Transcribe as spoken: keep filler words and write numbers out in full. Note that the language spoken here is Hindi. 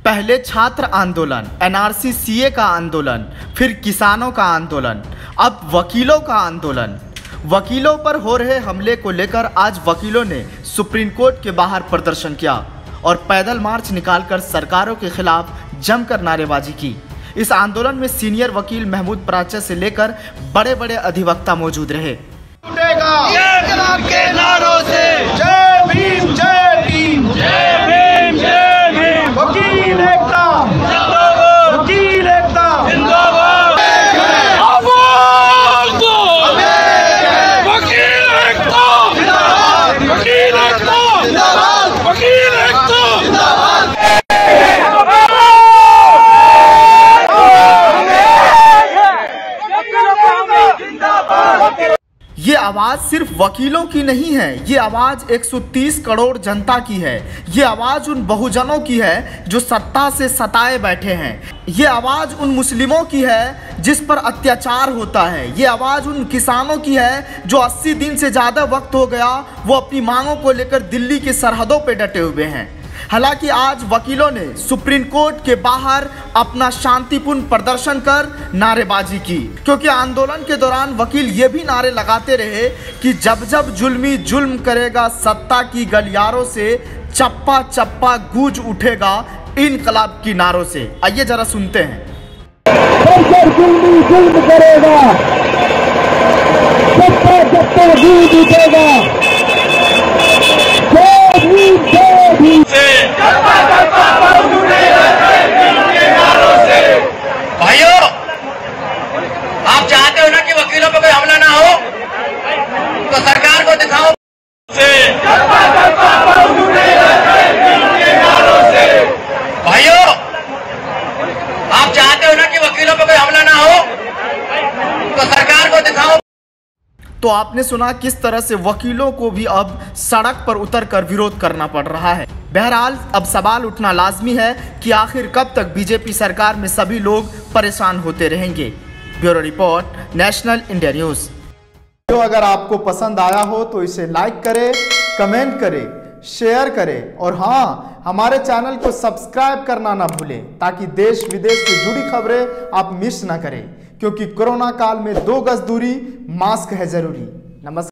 पहले छात्र आंदोलन, एन आर सी सी ए का आंदोलन, फिर किसानों का आंदोलन, अब वकीलों का आंदोलन। वकीलों पर हो रहे हमले को लेकर आज वकीलों ने सुप्रीम कोर्ट के बाहर प्रदर्शन किया और पैदल मार्च निकालकर सरकारों के खिलाफ जमकर नारेबाजी की। इस आंदोलन में सीनियर वकील महमूद प्राच्य से लेकर बड़े बड़े अधिवक्ता मौजूद रहे। के नारों से जय भीम जय भीम जय भीम जय भीम। वकील एकता जिंदाबाद, वकील एकता जिंदाबाद। आवाज दो वकील एकता जिंदाबाद, वकील एकता जिंदाबाद, वकील एकता जिंदाबाद। ये आवाज़ सिर्फ वकीलों की नहीं है, ये आवाज़ एक सौ तीस करोड़ जनता की है। ये आवाज़ उन बहुजनों की है जो सत्ता से सताए बैठे हैं। ये आवाज़ उन मुस्लिमों की है जिस पर अत्याचार होता है। ये आवाज़ उन किसानों की है जो अस्सी दिन से ज़्यादा वक्त हो गया वो अपनी मांगों को लेकर दिल्ली की सरहदों पर डटे हुए हैं। हालांकि आज वकीलों ने सुप्रीम कोर्ट के बाहर अपना शांतिपूर्ण प्रदर्शन कर नारेबाजी की, क्योंकि आंदोलन के दौरान वकील ये भी नारे लगाते रहे कि जब जब जुल्मी जुल्म करेगा सत्ता की गलियारों से, चप्पा चप्पा गूंज उठेगा इनकलाब की नारों से। आइए जरा सुनते हैं। जुल्मी जुल्म करेगा चप्पा चप्पा गूंज उठेगा, भाइयों, आप चाहते हो ना कि वकीलों पर कोई हमला ना हो, तो सरकार को दिखाओ। भाइयों, आप चाहते हो ना कि वकीलों पर कोई हमला ना हो, तो सरकार को दिखाओ। तो आपने सुना किस तरह से वकीलों को भी अब सड़क पर उतरकर विरोध करना पड़ रहा है। बहरहाल अब सवाल उठना लाजमी है कि आखिर कब तक बीजेपी सरकार में सभी लोग परेशान होते रहेंगे। Bureau report, national India news. तो अगर आपको पसंद आया हो तो इसे लाइक करें, कमेंट करें, शेयर करें और हाँ, हमारे चैनल को सब्सक्राइब करना ना भूलें ताकि देश विदेश से जुड़ी खबरें आप मिस ना करें, क्योंकि कोरोना काल में दो गज दूरी, मास्क है जरूरी। नमस्कार।